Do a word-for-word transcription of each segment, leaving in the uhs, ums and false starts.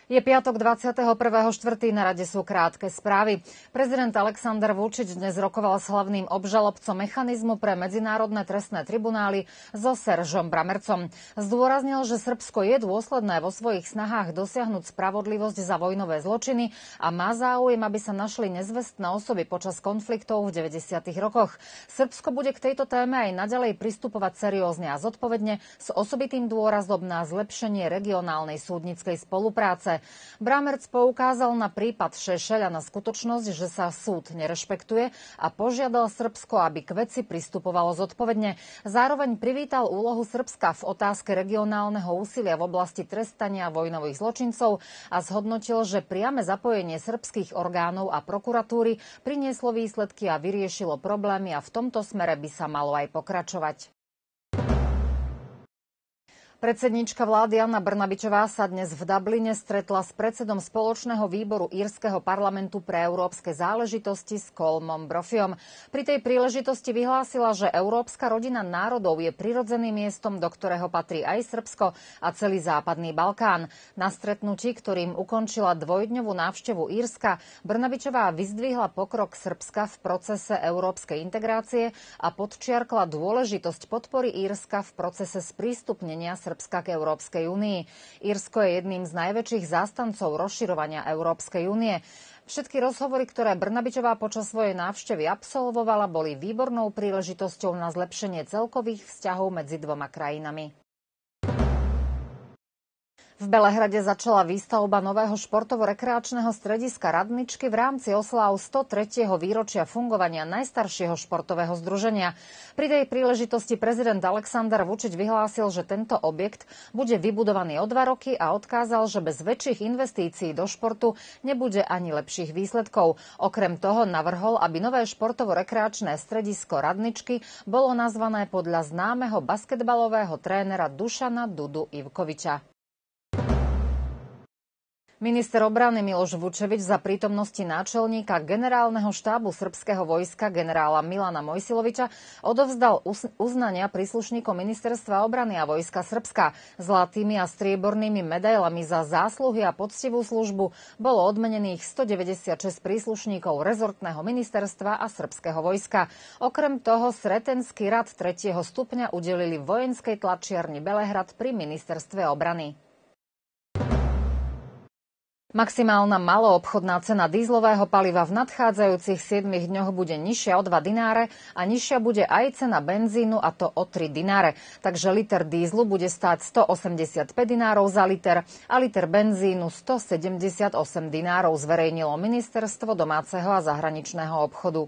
Je piatok dvadsiateho prvého štvrtého Na rade sú krátke správy. Prezident Aleksandar Vučić dnes rokoval s hlavným obžalobcom mechanizmu pre medzinárodné trestné tribunály so Sergom Brammercom. Zdôraznil, že Srbsko je dôsledné vo svojich snahách dosiahnuť spravodlivosť za vojnové zločiny a má záujem, aby sa našli nezvestné osoby počas konfliktov v deväťdesiatych rokoch. Srbsko bude k tejto téme aj naďalej pristupovať seriózne a zodpovedne s osobitým dôrazom na zlepšenie regionálnej súdnickej spolupráce. Brammerc poukázal na prípad Šešeľ a na skutočnosť, že sa súd nerešpektuje a požiadal Srbsko, aby k veci pristupovalo zodpovedne. Zároveň privítal úlohu Srbska v otázke regionálneho úsilia v oblasti trestania vojnových zločincov a zhodnotil, že priame zapojenie srbských orgánov a prokuratúry prinieslo výsledky a vyriešilo problémy a v tomto smere by sa malo aj pokračovať. Predsedníčka vlády Anna Brnabičová sa dnes v Dubline stretla s predsedom spoločného výboru írskeho parlamentu pre európske záležitosti s Colmom Brofiom. Pri tej príležitosti vyhlásila, že európska rodina národov je prirodzeným miestom, do ktorého patrí aj Srbsko a celý západný Balkán. Na stretnutí, ktorým ukončila dvojdňovú návštevu Írska, Brnabičová vyzdvihla pokrok Srbska v procese európskej integrácie a podčiarkla dôležitosť podpory Írska v procese sprístupnenia Srbska k Európskej únii. Írsko je jedným z najväčších zástancov rozširovania Európskej únie. Všetky rozhovory, ktoré Brnabičová počas svojej návštevy absolvovala, boli výbornou príležitosťou na zlepšenie celkových vzťahov medzi dvoma krajinami. V Belehrade začala výstavba nového športovo-rekreačného strediska Radničky v rámci osláv stotretieho výročia fungovania najstaršieho športového združenia. Pri tej príležitosti prezident Aleksandar Vučić vyhlásil, že tento objekt bude vybudovaný o dva roky a odkázal, že bez väčších investícií do športu nebude ani lepších výsledkov. Okrem toho navrhol, aby nové športovo-rekreačné stredisko Radničky bolo nazvané podľa známeho basketbalového trénera Dušana Dudu Ivkoviča. Minister obrany Miloš Vučević za prítomnosti náčelníka generálneho štábu srbského vojska generála Milana Mojsiloviča odovzdal uznania príslušníkom Ministerstva obrany a vojska Srbska. Zlatými a striebornými medailami za zásluhy a poctivú službu bolo odmenených stodeväťdesiatšesť príslušníkov rezortného ministerstva a srbského vojska. Okrem toho Sretenský rad tretieho stupňa udelili vojenskej tlačiarni Belehrad pri Ministerstve obrany. Maximálna maloobchodná cena dízlového paliva v nadchádzajúcich siedmich dňoch bude nižšia o dva dináre a nižšia bude aj cena benzínu, a to o tri dináre. Takže liter dízlu bude stáť stoosemdesiatpäť dinárov za liter a liter benzínu stosedemdesiatosem dinárov, zverejnilo Ministerstvo domáceho a zahraničného obchodu.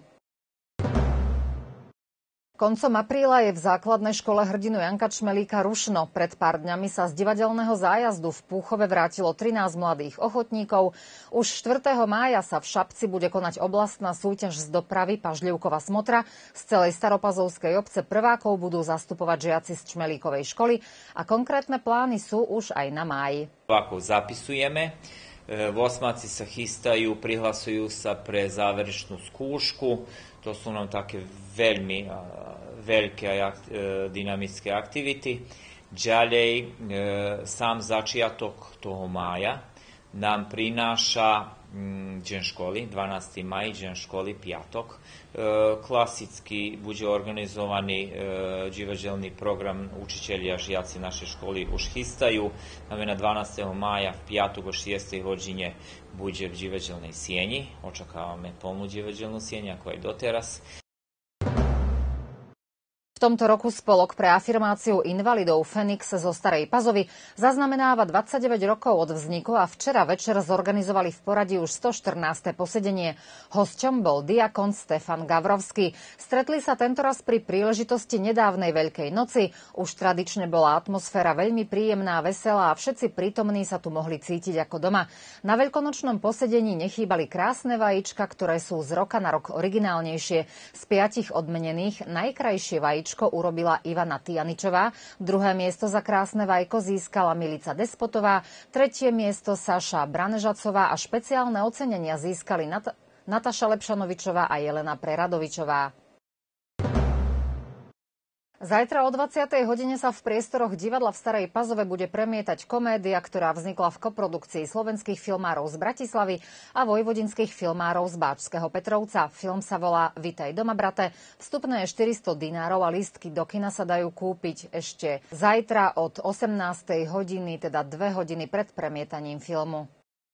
Koncom apríla je v základnej škole hrdinu Janka Čmelíka rušno. Pred pár dňami sa z divadelného zájazdu v Púchove vrátilo trinásť mladých ochotníkov. Už štvrtého mája sa v Šapci bude konať oblastná súťaž z dopravy Pažľivkova Smotra. Z celej Staropazovskej obce prvákov budú zastupovať žiaci z Čmelíkovej školy a konkrétne plány sú už aj na máji. Ako zapisujeme, osmaci sa chystajú, prihlasujú sa pre záverečnú skúšku. To sú nám také veľmi veľké dynamické aktivity. Ďalej, sám začiatok toho mája nám prináša deň školy, dvanásteho mája, deň školy, piatok. Klasicky bude organizovaný divadelný program, učitelia, žiaci našej školy už chystajú. Na dvanásteho mája v piatok o šiestej hodine bude v divadelnej sieni. Očakávame plnú divadelnú sieň, ako aj doteraz. V tomto roku Spolok pre afirmáciu invalidov Fenix zo Starej Pazovy zaznamenáva dvadsaťdeväť rokov od vzniku a včera večer zorganizovali v poradí už stoštrnáste posedenie. Hosťom bol diakon Stefan Gavrovský. Stretli sa tentoraz pri príležitosti nedávnej Veľkej noci. Už tradične bola atmosféra veľmi príjemná, veselá a všetci prítomní sa tu mohli cítiť ako doma. Na veľkonočnom posedení nechýbali krásne vajíčka, ktoré sú z roka na rok originálnejšie. Z piatich odmenených najkrajšie vajíčka urobila Ivana Tianičová, druhé miesto za krásne vajko získala Milica Despotová, tretie miesto Saša Branežacová a špeciálne ocenenia získali Nat- Nataša Lepšanovičová a Jelena Preradovičová. Zajtra o dvadsiatej hodine sa v priestoroch divadla v Starej Pazove bude premietať komédia, ktorá vznikla v koprodukcii slovenských filmárov z Bratislavy a vojvodinských filmárov z Báčskeho Petrovca. Film sa volá Vitaj doma, brate. Vstupné je štyristo dinárov a lístky do kina sa dajú kúpiť ešte zajtra od osemnástej hodiny, teda dve hodiny pred premietaním filmu.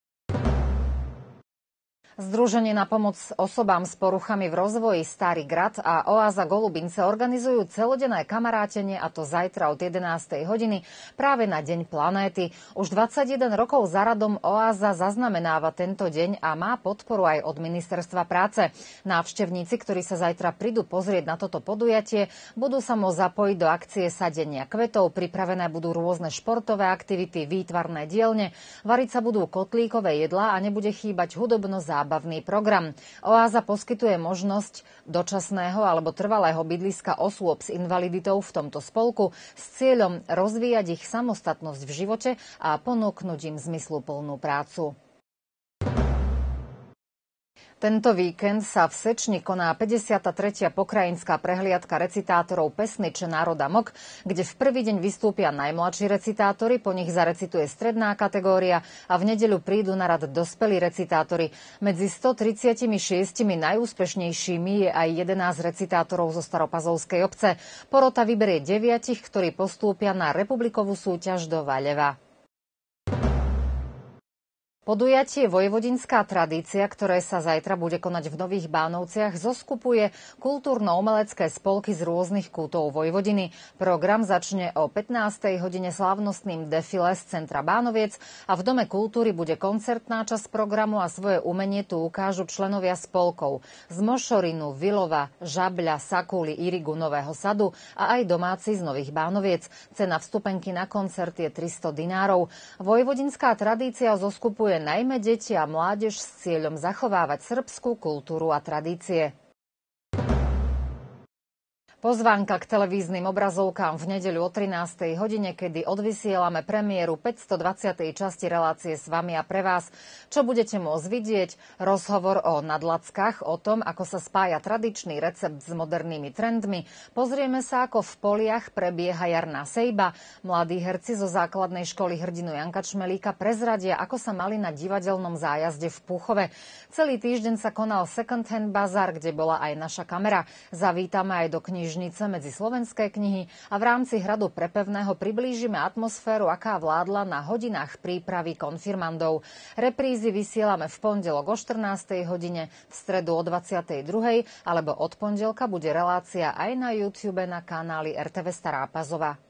Združenie na pomoc osobám s poruchami v rozvoji Starý Grad a Oáza Golubince organizujú celodenné kamarátenie, a to zajtra od jedenástej hodiny práve na Deň planéty. Už dvadsaťjeden rokov za radom Oáza zaznamenáva tento deň a má podporu aj od Ministerstva práce. Návštevníci, ktorí sa zajtra prídu pozrieť na toto podujatie, budú sa môcť zapojiť do akcie sadenia kvetov. Pripravené budú rôzne športové aktivity, výtvarné dielne, variť sa budú kotlíkové jedlá a nebude chýbať hudobno zábavný program. Oáza poskytuje možnosť dočasného alebo trvalého bydliska osôb s invaliditou v tomto spolku s cieľom rozvíjať ich samostatnosť v živote a ponúknuť im zmysluplnú prácu. Tento víkend sa v Sečni koná päťdesiata tretia pokrajinská prehliadka recitátorov Pesniče národa Mok, kde v prvý deň vystúpia najmladší recitátori, po nich zarecituje stredná kategória a v nedeľu prídu na rad dospelí recitátori. Medzi stotridsaťšesť najúspešnejšími je aj jedenásť recitátorov zo Staropazovskej obce. Porota vyberie deviatich, ktorí postúpia na republikovú súťaž do Vaľeva. Podujatie Vojvodinská tradícia, ktoré sa zajtra bude konať v Nových Bánovciach, zoskupuje kultúrno-umelecké spolky z rôznych kútov Vojvodiny. Program začne o pätnástej hodine slávnostným defile z centra Bánoviec a v Dome kultúry bude koncertná časť programu a svoje umenie tu ukážu členovia spolkov z Mošorinu, Vilova, Žabľa, Sakúly, Irigu, Nového Sadu a aj domáci z Nových Bánoviec. Cena vstupenky na koncert je tristo dinárov. Vojvodinská tradícia zoskupuje najmä deti a mládež s cieľom zachovávať srbskú kultúru a tradície. Pozvánka k televíznym obrazovkám v nedeľu o trinástej hodine, kedy odvysielame premiéru päťstodvadsiatej časti relácie S vami a pre vás. Čo budete môcť vidieť? Rozhovor o nadlackách, o tom, ako sa spája tradičný recept s modernými trendmi. Pozrieme sa, ako v poliach prebieha jarná sejba. Mladí herci zo základnej školy hrdinu Janka Čmelíka prezradia, ako sa mali na divadelnom zájazde v Púchove. Celý týždeň sa konal Second Hand Bazar, kde bola aj naša kamera. Zavítame aj do knižnice medzi slovenské knihy a v rámci Hradu prepevného priblížime atmosféru, aká vládla na hodinách prípravy konfirmandov. Reprízy vysielame v pondelok o štrnástej hodine, v stredu o dvadsiatej druhej alebo od pondelka bude relácia aj na YouTube na kanáli er té vé Stará Pazova.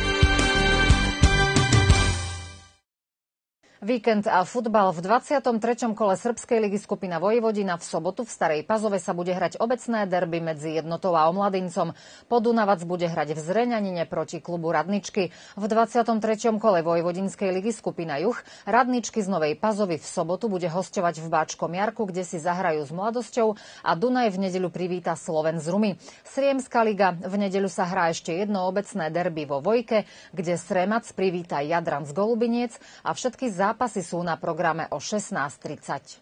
Víkend a futbal. V dvadsiatom treťom kole srbskej ligy skupina Vojvodina v sobotu v Starej Pazove sa bude hrať obecné derby medzi Jednotou a Omladincom. Podunavac bude hrať v Zreňanine proti klubu Radničky. V dvadsiatom treťom kole Vojvodinskej ligy skupina Juh Radničky z Novej Pazovy v sobotu bude hosťovať v Báčkom Jarku, kde si zahrajú s Mladosťou, a Dunaj v nedeľu privíta Sloven z Rumy. Sriemska liga. V nedeľu sa hrá ešte jedno obecné derby vo Vojke, kde Sremac privíta Jadran z Golubiniec a všetky zápasy Zápasy sú na programe o šestnásť tridsať.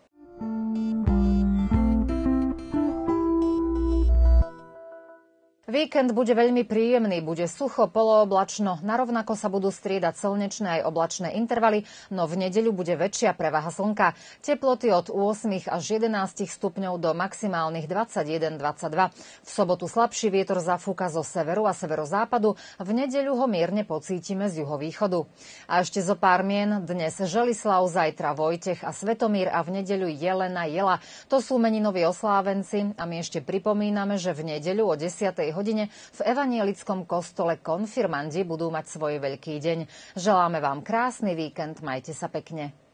Víkend bude veľmi príjemný, bude sucho, polooblačno, narovnako sa budú striedať slnečné aj oblačné intervaly, no v nedeľu bude väčšia prevaha slnka. Teploty od osem až jedenásť stupňov do maximálnych dvadsaťjeden dvadsaťdva. V sobotu slabší vietor zafúka zo severu a severozápadu, v nedeľu ho mierne pocítime z juhovýchodu. A ešte zo pár mien, dnes Želislav, zajtra Vojtech a Svetomír a v nedeľu Jelena, Jela. To sú meninoví oslávenci a my ešte pripomíname, že v nedeľu o desiatej hodine v evanjelickom kostole konfirmandi budú mať svoj veľký deň. Želáme vám krásny víkend, majte sa pekne.